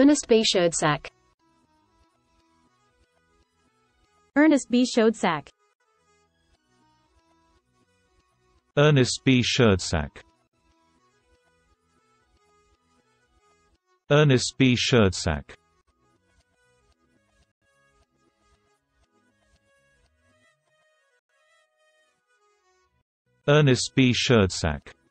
Ernest B. Schoedsack. Ernest B. Schoedsack. Ernest B. Schoedsack. Ernest B. Schoedsack. Ernest B. Schoedsack.